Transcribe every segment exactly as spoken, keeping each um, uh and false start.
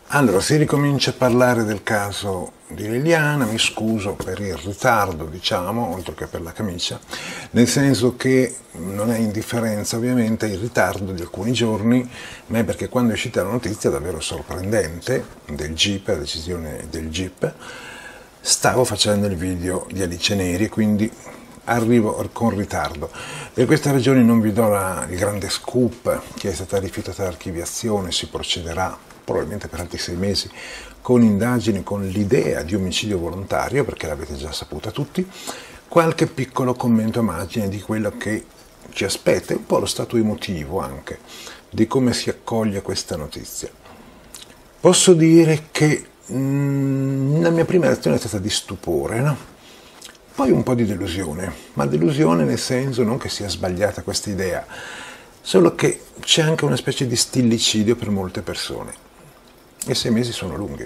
Allora, si ricomincia a parlare del caso di Liliana, mi scuso per il ritardo, diciamo, oltre che per la camicia, nel senso che non è indifferenza ovviamente il ritardo di alcuni giorni, ma è perché quando è uscita la notizia davvero sorprendente del G I P, la decisione del G I P, stavo facendo il video di Alice Neri e quindi arrivo con ritardo. Per queste ragioni non vi do la, il grande scoop che è stata rifiutata l'archiviazione, si procederà probabilmente per altri sei mesi con indagini, con l'idea di omicidio volontario, perché l'avete già saputa tutti, qualche piccolo commento a margine di quello che ci aspetta, un po' lo stato emotivo anche, di come si accoglie questa notizia. Posso dire che mh, la mia prima reazione è stata di stupore, no? Poi un po' di delusione, ma delusione nel senso non che sia sbagliata questa idea, solo che c'è anche una specie di stillicidio per molte persone. E sei mesi sono lunghi.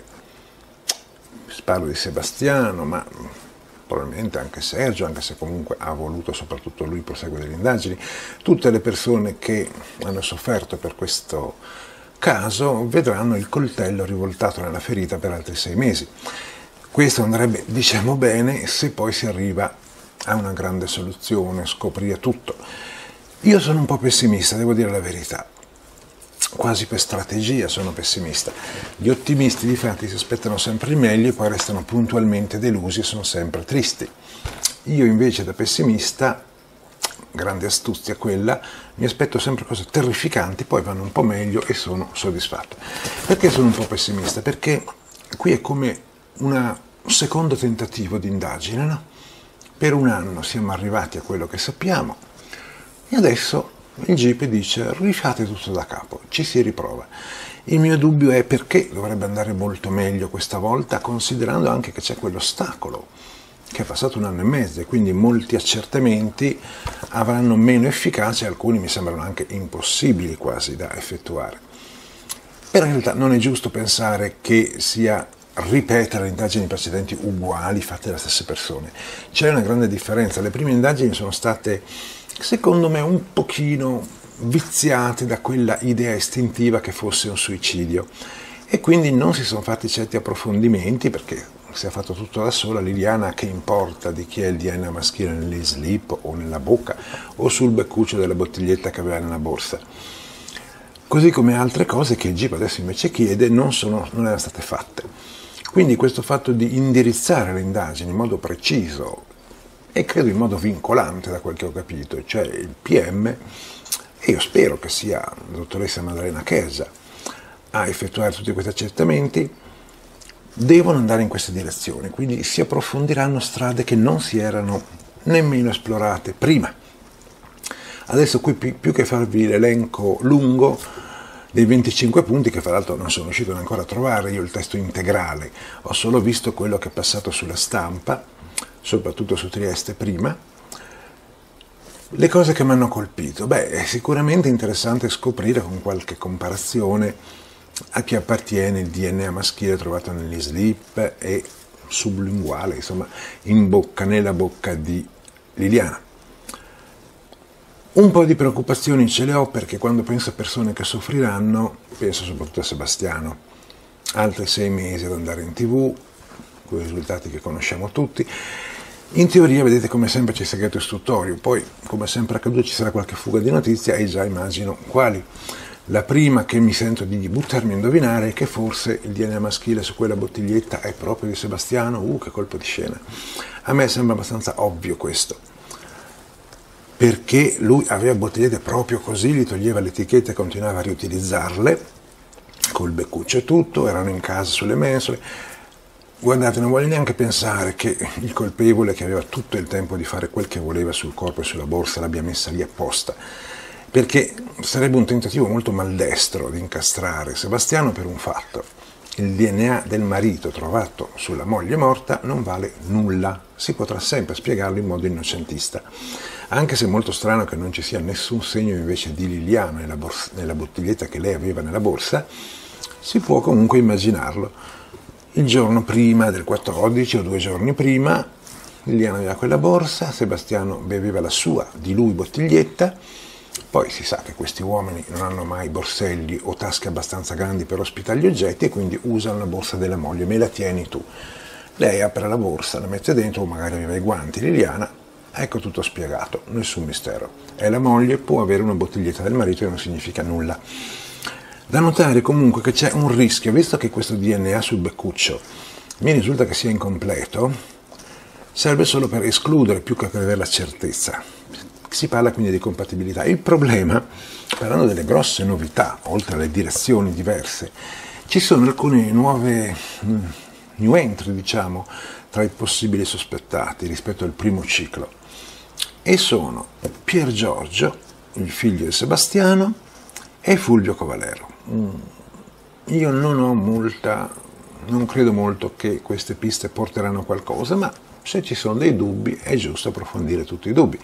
Parlo di Sebastiano, ma probabilmente anche Sergio, anche se comunque ha voluto soprattutto lui proseguire le indagini. Tutte le persone che hanno sofferto per questo caso vedranno il coltello rivoltato nella ferita per altri sei mesi. Questo andrebbe, diciamo bene, se poi si arriva a una grande soluzione, scoprire tutto. Io sono un po' pessimista, devo dire la verità. Quasi per strategia sono pessimista. Gli ottimisti di fatti si aspettano sempre il meglio e poi restano puntualmente delusi e sono sempre tristi. Io invece da pessimista, grande astuzia quella, mi aspetto sempre cose terrificanti, poi vanno un po' meglio e sono soddisfatto. Perché sono un po' pessimista? Perché qui è come un secondo tentativo di indagine, no? Per un anno siamo arrivati a quello che sappiamo e adesso il G I P dice rifate tutto da capo, ci si riprova. Il mio dubbio è perché dovrebbe andare molto meglio questa volta, considerando anche che c'è quell'ostacolo che è passato un anno e mezzo e quindi molti accertamenti avranno meno efficacia e alcuni mi sembrano anche impossibili quasi da effettuare. Però in realtà non è giusto pensare che sia ripetere le indagini precedenti uguali fatte dalle stesse persone. C'è una grande differenza. Le prime indagini sono state, secondo me, un pochino viziate da quella idea istintiva che fosse un suicidio e quindi non si sono fatti certi approfondimenti perché si è fatto tutto da sola. Liliana, che importa di chi è il D N A maschile negli slip o nella bocca o sul beccuccio della bottiglietta che aveva nella borsa? Così come altre cose che il G I P adesso invece chiede non, sono, non erano state fatte. Quindi questo fatto di indirizzare le indagini in modo preciso e credo in modo vincolante da quel che ho capito, cioè il P M, e io spero che sia la dottoressa Maddalena Chiesa a effettuare tutti questi accertamenti, devono andare in questa direzione, quindi si approfondiranno strade che non si erano nemmeno esplorate prima. Adesso qui più che farvi l'elenco lungo dei venticinque punti, che fra l'altro non sono riuscito ancora a trovare io il testo integrale, ho solo visto quello che è passato sulla stampa, soprattutto su Trieste prima. Le cose che mi hanno colpito, beh, è sicuramente interessante scoprire con qualche comparazione a chi appartiene il D N A maschile trovato negli slip e sublinguale, insomma, in bocca, nella bocca di Liliana. Un po' di preoccupazioni ce le ho perché quando penso a persone che soffriranno, penso soprattutto a Sebastiano. Altri sei mesi ad andare in tv, con i risultati che conosciamo tutti. In teoria, vedete, come sempre c'è il segreto istruttorio, poi come sempre accaduto ci sarà qualche fuga di notizia e già immagino quali. La prima che mi sento di buttarmi a indovinare è che forse il D N A maschile su quella bottiglietta è proprio di Sebastiano. Uh, che colpo di scena. A me sembra abbastanza ovvio questo, perché lui aveva bottigliette proprio così, gli toglieva le etichette e continuava a riutilizzarle, col beccuccio e tutto, erano in casa sulle mensole. Guardate, non voglio neanche pensare che il colpevole, che aveva tutto il tempo di fare quel che voleva sul corpo e sulla borsa, l'abbia messa lì apposta, perché sarebbe un tentativo molto maldestro di incastrare Sebastiano per un fatto. Il D N A del marito trovato sulla moglie morta non vale nulla, si potrà sempre spiegarlo in modo innocentista, anche se è molto strano che non ci sia nessun segno invece di Liliana nella, borsa, nella bottiglietta che lei aveva nella borsa, si può comunque immaginarlo. Il giorno prima del quattordici o due giorni prima, Liliana aveva quella borsa, Sebastiano beveva la sua, di lui, bottiglietta, Poi si sa che questi uomini non hanno mai borselli o tasche abbastanza grandi per ospitare gli oggetti e quindi usano la borsa della moglie, me la tieni tu. Lei apre la borsa, la mette dentro, o magari aveva i guanti, Liliana, ecco tutto spiegato, nessun mistero. È la moglie, può avere una bottiglietta del marito e non significa nulla. Da notare comunque che c'è un rischio, visto che questo D N A sul beccuccio mi risulta che sia incompleto, serve solo per escludere più che per avere la certezza. Si parla quindi di compatibilità. Il problema, parlando delle grosse novità, oltre alle direzioni diverse, ci sono alcune nuove mh, new entry, diciamo, tra i possibili sospettati rispetto al primo ciclo. E sono Pier Giorgio, il figlio di Sebastiano, e Fulvio Covalero. Mm. Io non ho molta, non credo molto che queste piste porteranno a qualcosa, ma se ci sono dei dubbi è giusto approfondire tutti i dubbi.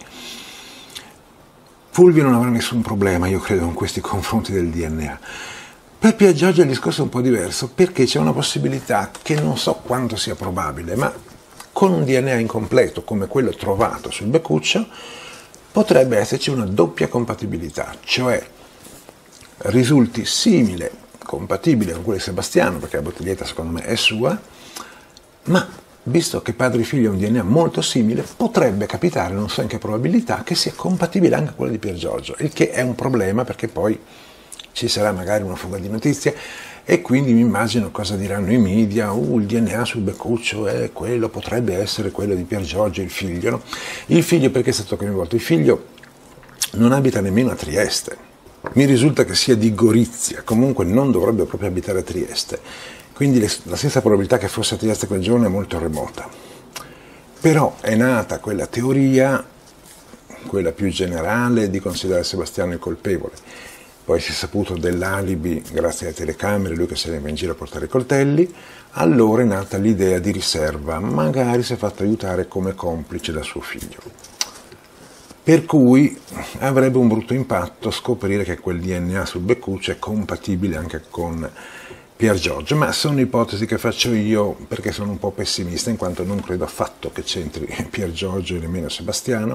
Fulvio non avrà nessun problema, io credo, in questi confronti del D N A. Per Pier Giorgio il discorso è un po' diverso, perché c'è una possibilità che non so quanto sia probabile, ma con un D N A incompleto come quello trovato sul beccuccio potrebbe esserci una doppia compatibilità, cioè risulti simile, compatibile con quello di Sebastiano, perché la bottiglietta secondo me è sua, ma visto che padre e figlio è un D N A molto simile, potrebbe capitare, non so in che probabilità, che sia compatibile anche quello di Pier Giorgio, il che è un problema perché poi ci sarà magari una fuga di notizie e quindi mi immagino cosa diranno i media, uh, il D N A sul beccuccio è quello, potrebbe essere quello di Pier Giorgio, il figlio, no? Il figlio perché è stato coinvolto? Il figlio non abita nemmeno a Trieste, mi risulta che sia di Gorizia, comunque non dovrebbe proprio abitare a Trieste. Quindi la stessa probabilità che fosse a Trieste quel giorno è molto remota. Però è nata quella teoria, quella più generale, di considerare Sebastiano il colpevole. Poi si è saputo dell'alibi grazie alle telecamere, lui che se ne va in giro a portare i coltelli. Allora è nata l'idea di riserva, magari si è fatto aiutare come complice da suo figlio. Per cui avrebbe un brutto impatto scoprire che quel D N A sul beccuccio è compatibile anche con Pier Giorgio, ma sono ipotesi che faccio io perché sono un po' pessimista, in quanto non credo affatto che c'entri Pier Giorgio e nemmeno Sebastiano,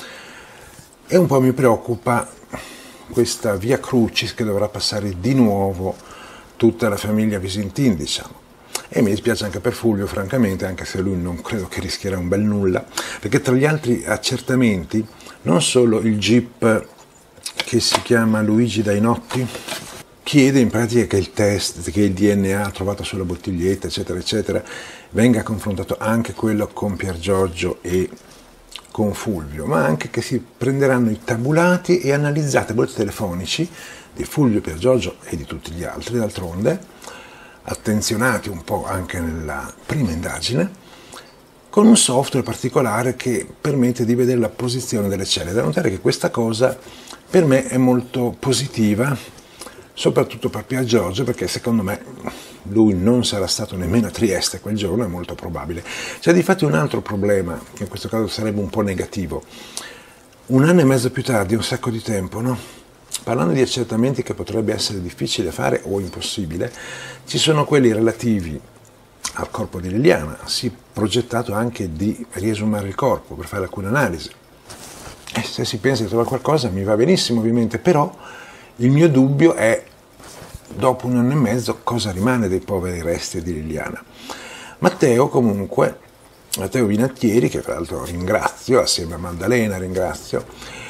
e un po' mi preoccupa questa via crucis che dovrà passare di nuovo tutta la famiglia Visintin, diciamo. E mi dispiace anche per Fulvio, francamente, anche se lui non credo che rischierà un bel nulla, perché tra gli altri accertamenti, non solo il G I P che si chiama Luigi Dainotti, chiede in pratica che il test, che il D N A trovato sulla bottiglietta, eccetera, eccetera, venga confrontato anche quello con Pier Giorgio e con Fulvio, ma anche che si prenderanno i tabulati e analizzate i volti telefonici di Fulvio, Pier Giorgio e di tutti gli altri, d'altronde, attenzionati un po' anche nella prima indagine, con un software particolare che permette di vedere la posizione delle celle. Da notare che questa cosa per me è molto positiva, soprattutto per Pier Giorgio, perché secondo me lui non sarà stato nemmeno a Trieste quel giorno, è molto probabile. C'è difatti un altro problema, che in questo caso sarebbe un po' negativo. Un anno e mezzo più tardi, un sacco di tempo, no? Parlando di accertamenti che potrebbe essere difficile fare o impossibile, ci sono quelli relativi al corpo di Liliana. Si è progettato anche di riesumare il corpo per fare alcune analisi. E se si pensa di trovare qualcosa mi va benissimo, ovviamente, però il mio dubbio è, dopo un anno e mezzo, cosa rimane dei poveri resti di Liliana. Matteo, comunque, Matteo Vinatieri, che tra l'altro ringrazio, assieme a Maddalena ringrazio,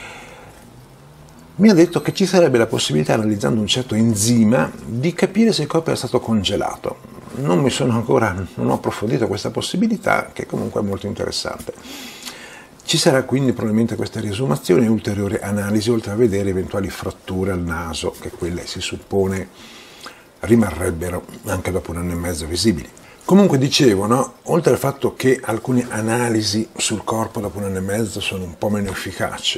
mi ha detto che ci sarebbe la possibilità, analizzando un certo enzima, di capire se il corpo è stato congelato. Non mi sono ancora, non ho approfondito questa possibilità, che comunque è molto interessante. Ci sarà quindi probabilmente questa riesumazione e ulteriori analisi, oltre a vedere eventuali fratture al naso, che quelle si suppone rimarrebbero anche dopo un anno e mezzo visibili. Comunque dicevo, no? Oltre al fatto che alcune analisi sul corpo dopo un anno e mezzo sono un po' meno efficaci,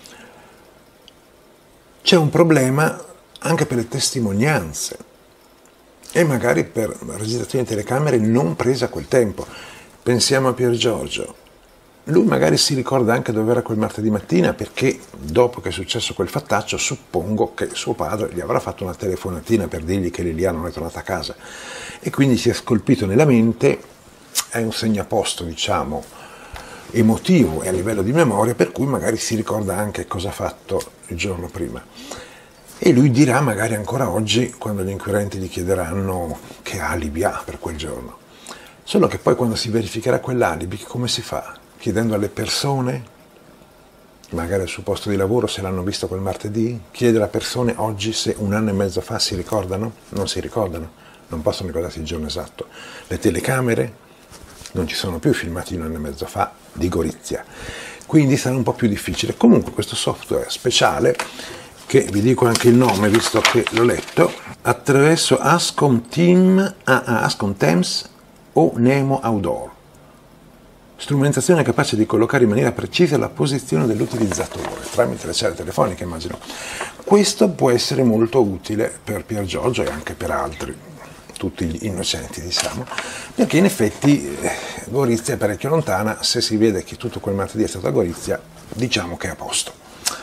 c'è un problema anche per le testimonianze e magari per registrazioni di telecamere non prese a quel tempo. Pensiamo a Pier Giorgio. Lui magari si ricorda anche dove era quel martedì mattina, perché dopo che è successo quel fattaccio suppongo che suo padre gli avrà fatto una telefonatina per dirgli che Liliana non è tornata a casa e quindi si è scolpito nella mente, è un segnaposto, diciamo, emotivo e a livello di memoria, per cui magari si ricorda anche cosa ha fatto il giorno prima. E lui dirà magari ancora oggi, quando gli inquirenti gli chiederanno che alibi ha per quel giorno. Solo che poi quando si verificherà quell'alibi, come si fa? Chiedendo alle persone, magari al suo posto di lavoro, se l'hanno visto quel martedì? Chiedere a persone oggi se un anno e mezzo fa si ricordano? Non si ricordano, non possono ricordarsi il giorno esatto. Le telecamere? Non ci sono più filmati di un anno e mezzo fa di Gorizia. Quindi sarà un po' più difficile. Comunque questo software speciale, che vi dico anche il nome visto che l'ho letto, attraverso Ascom Team, ah, ah, Ascom Teams o Nemo Outdoor. Strumentazione capace di collocare in maniera precisa la posizione dell'utilizzatore, tramite le celle telefoniche immagino. Questo può essere molto utile per Pier Giorgio e anche per altri, tutti gli innocenti diciamo, perché in effetti eh, Gorizia è parecchio lontana, se si vede che tutto quel martedì è stato a Gorizia, diciamo che è a posto.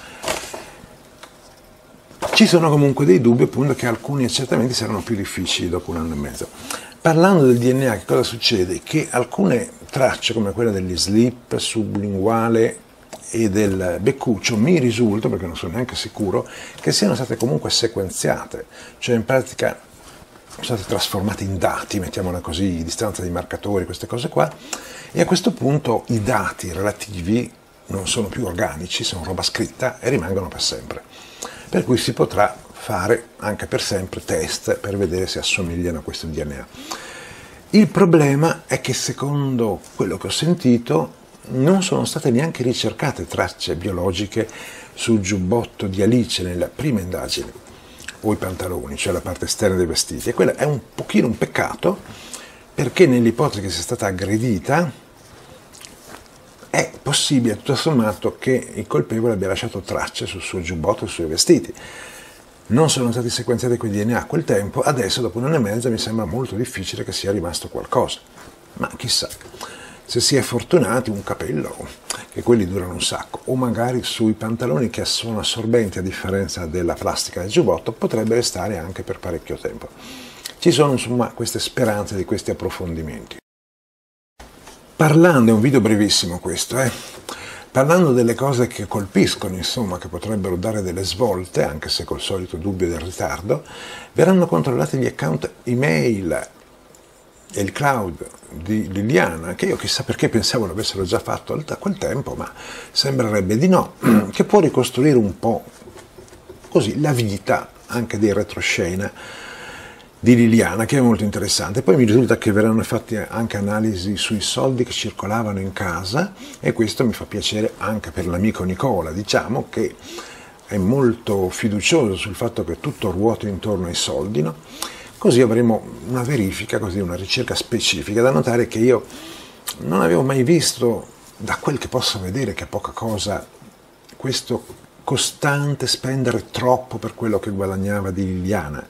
Ci sono comunque dei dubbi appunto che alcuni accertamenti saranno più difficili dopo un anno e mezzo. Parlando del D N A, che cosa succede? Che alcune tracce come quella degli slip sublinguale e del beccuccio mi risulta, perché non sono neanche sicuro, che siano state comunque sequenziate, cioè in pratica sono state trasformate in dati, mettiamola così, distanza di marcatori, queste cose qua, e a questo punto i dati relativi non sono più organici, sono roba scritta e rimangono per sempre. Per cui si potrà fare anche per sempre test per vedere se assomigliano a questo D N A. Il problema è che secondo quello che ho sentito non sono state neanche ricercate tracce biologiche sul giubbotto di Alice nella prima indagine, o i pantaloni, cioè la parte esterna dei vestiti, e quello è un pochino un peccato, perché nell'ipotesi che sia stata aggredita è possibile tutto sommato che il colpevole abbia lasciato tracce sul suo giubbotto e sui suoi vestiti. Non sono stati sequenziati quei D N A a quel tempo, adesso dopo un anno e mezzo mi sembra molto difficile che sia rimasto qualcosa, ma chissà, se si è fortunati un capello, che quelli durano un sacco, o magari sui pantaloni che sono assorbenti a differenza della plastica del giubbotto, potrebbe restare anche per parecchio tempo. Ci sono insomma queste speranze di questi approfondimenti. Parlando, è un video brevissimo questo, eh? Parlando delle cose che colpiscono, insomma, che potrebbero dare delle svolte, anche se col solito dubbio del ritardo, verranno controllati gli account email e il cloud di Liliana, che io chissà perché pensavo l'avessero già fatto a quel tempo, ma sembrerebbe di no, che può ricostruire un po' così la vita anche dei retroscena di Liliana, che è molto interessante. Poi mi risulta che verranno fatte anche analisi sui soldi che circolavano in casa, e questo mi fa piacere anche per l'amico Nicola, diciamo, che è molto fiducioso sul fatto che tutto ruota intorno ai soldi, no? Così avremo una verifica, così una ricerca specifica. Da notare che io non avevo mai visto, da quel che posso vedere, che è poca cosa, questo costante spendere troppo per quello che guadagnava di Liliana.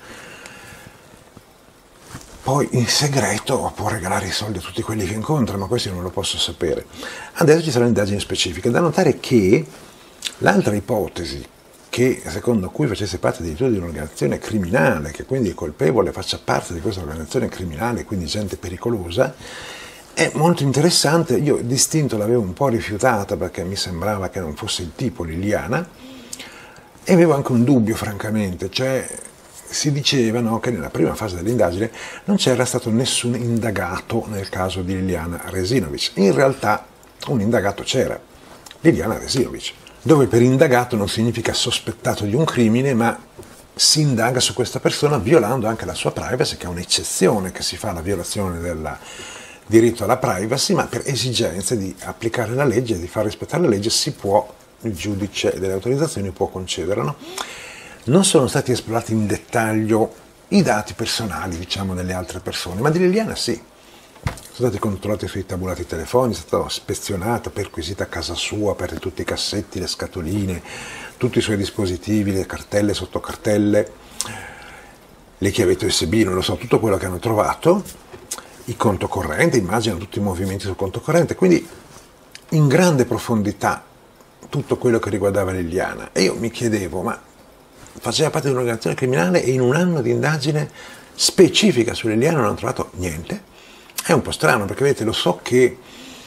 Poi in segreto può regalare i soldi a tutti quelli che incontra, ma questo io non lo posso sapere. Adesso ci saranno indagini specifiche. Da notare che l'altra ipotesi, che secondo cui facesse parte addirittura di un'organizzazione criminale, che quindi il colpevole faccia parte di questa organizzazione criminale, quindi gente pericolosa, è molto interessante. Io distinto l'avevo un po' rifiutata perché mi sembrava che non fosse il tipo Liliana, e avevo anche un dubbio francamente, cioè si diceva, no, che nella prima fase dell'indagine non c'era stato nessun indagato nel caso di Liliana Resinovic. In realtà un indagato c'era, Liliana Resinovic, dove per indagato non significa sospettato di un crimine, ma si indaga su questa persona violando anche la sua privacy, che è un'eccezione che si fa alla violazione del diritto alla privacy, ma per esigenze di applicare la legge e di far rispettare la legge si può, il giudice delle autorizzazioni può concederlo. Non sono stati esplorati in dettaglio i dati personali, diciamo, delle altre persone, ma di Liliana sì. Sono stati controllati i suoi tabulati telefonici, è stata ispezionata, perquisita a casa sua, aperti tutti i cassetti, le scatoline, tutti i suoi dispositivi, le cartelle, sottocartelle, le chiavette U S B, non lo so, tutto quello che hanno trovato, il conto corrente, immagino tutti i movimenti sul conto corrente, quindi in grande profondità tutto quello che riguardava Liliana. E io mi chiedevo, ma faceva parte di un'organizzazione criminale e in un anno di indagine specifica su Liliana non hanno trovato niente? È un po' strano, perché vedete, lo so che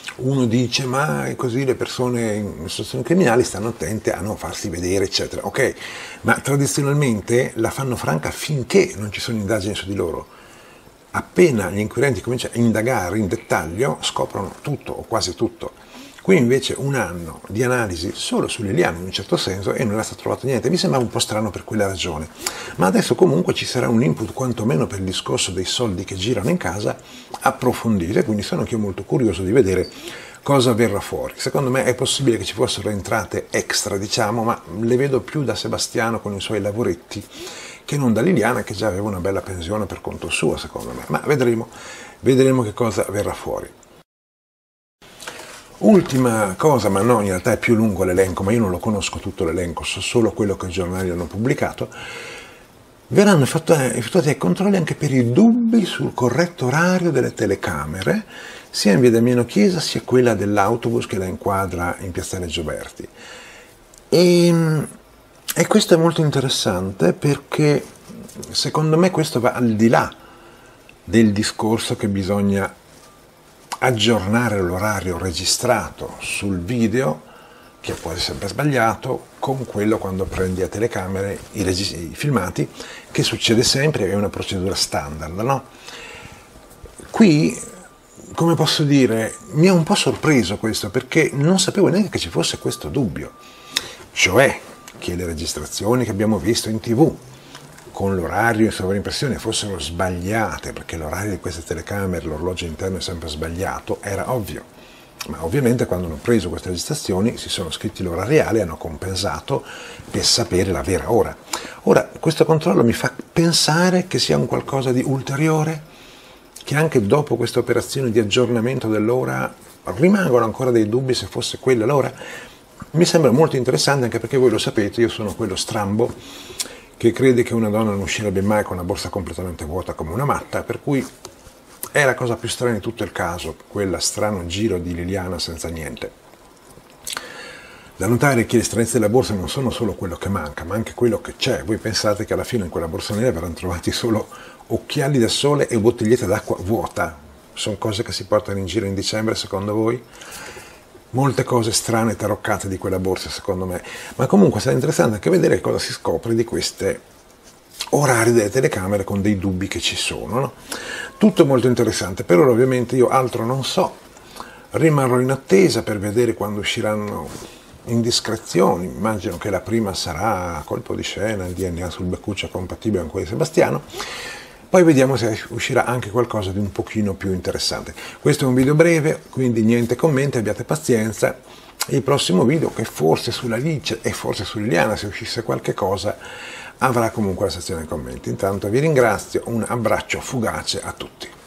Uno dice, ma è così, le persone in situazioni criminali stanno attente a non farsi vedere, eccetera. Ok, ma tradizionalmente la fanno franca finché non ci sono indagini su di loro. Appena gli inquirenti cominciano a indagare in dettaglio, scoprono tutto o quasi tutto. Qui invece un anno di analisi solo su Liliana in un certo senso e non è stato trovato niente. Mi sembra un po' strano per quella ragione. Ma adesso comunque ci sarà un input quantomeno per il discorso dei soldi che girano in casa approfondire, quindi sono anche io molto curioso di vedere cosa verrà fuori. Secondo me è possibile che ci fossero entrate extra, diciamo, ma le vedo più da Sebastiano con i suoi lavoretti che non da Liliana, che già aveva una bella pensione per conto suo, secondo me. Ma vedremo, vedremo che cosa verrà fuori. Ultima cosa, ma no, in realtà è più lungo l'elenco, ma io non lo conosco tutto l'elenco, so solo quello che i giornali hanno pubblicato. Verranno effettuati dei controlli anche per i dubbi sul corretto orario delle telecamere, sia in via Damiano Chiesa sia quella dell'autobus che la inquadra in Piazzale Gioberti. E, e questo è molto interessante perché secondo me questo va al di là del discorso che bisogna aggiornare l'orario registrato sul video, che può essere sempre sbagliato, con quello quando prendi a telecamere i, regi- i filmati, che succede sempre, è una procedura standard, no? Qui, come posso dire, mi ha un po' sorpreso questo, perché non sapevo neanche che ci fosse questo dubbio, cioè che le registrazioni che abbiamo visto in tv con l'orario in sovraimpressione fossero sbagliate, perché l'orario di queste telecamere, l'orologio interno è sempre sbagliato, era ovvio. Ma ovviamente quando hanno preso queste registrazioni si sono scritti l'ora reale e hanno compensato per sapere la vera ora. Ora, questo controllo mi fa pensare che sia un qualcosa di ulteriore, che anche dopo questa operazione di aggiornamento dell'ora rimangono ancora dei dubbi se fosse quella l'ora. Mi sembra molto interessante, anche perché voi lo sapete, io sono quello strambo che crede che una donna non uscirebbe mai con una borsa completamente vuota come una matta, per cui è la cosa più strana di tutto il caso, quella strano giro di Liliana senza niente. Da notare che le stranezze della borsa non sono solo quello che manca, ma anche quello che c'è. Voi pensate che alla fine in quella borsa nera verranno trovati solo occhiali da sole e bottigliette d'acqua vuota? Sono cose che si portano in giro in dicembre, secondo voi? Molte cose strane e taroccate di quella borsa, secondo me. Ma comunque sarà interessante anche vedere cosa si scopre di queste orari delle telecamere con dei dubbi che ci sono, no? Tutto molto interessante. Per ora ovviamente io altro non so. Rimarrò in attesa per vedere quando usciranno indiscrezioni. Immagino che la prima sarà a colpo di scena, il D N A sul beccuccio compatibile con quello di Sebastiano. Poi vediamo se uscirà anche qualcosa di un pochino più interessante. Questo è un video breve, quindi niente commenti, abbiate pazienza. Il prossimo video, che forse sulla Alice e forse su Liliana, se uscisse qualche cosa, avrà comunque la sezione commenti. Intanto vi ringrazio, un abbraccio fugace a tutti.